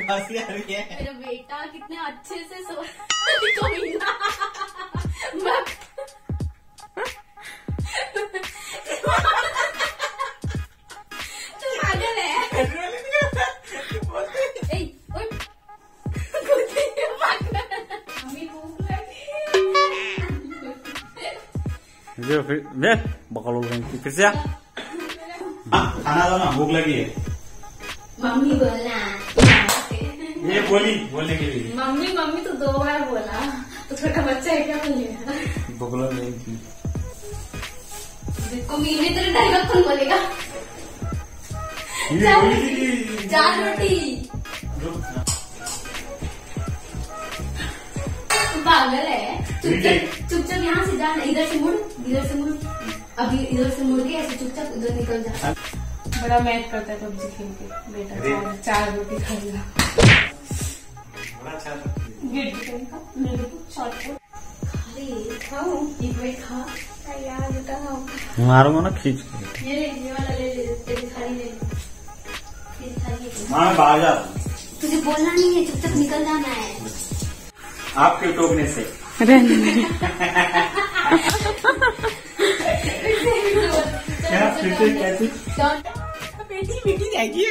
हंसी आ रही है। मेरा बेटा कितने अच्छे से सो तू पागल है। मम्मी भूख लगी। जो फिर बकलो फिर से खाना दो ना, भूख लगी है। मम्मी बोलना ये बोलने के लिए। मम्मी मम्मी तो 2 बार बोला, तो छोटा बच्चा है क्या बोलेगा। बकलो नहीं थी। देखो मीमे तेरे डायलॉग कौन बोलेगा। 4 रोटी। पागल है। चुपचाप यहाँ से जाना, इधर से मुड़, इधर से मुड़, अभी इधर से मुड़ के ऐसे चुपचाप उधर निकल जा। बड़ा मैच करता है पबजी खेल के बेटा। 4 रोटी खाएगा। खाओ एक प्लेट खा यार बेटा। मारूंगा ना खींच के। ये वाला ले ले, तेरी थाली ले ले। मैं बाहर जा। तुझे बोलना नहीं है, चुपचाप निकल जाना है। आपके टोकने से बेटी जाएगी।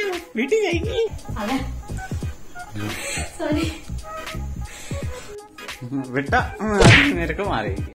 सॉरी बेटा, मेरे को मारेगी।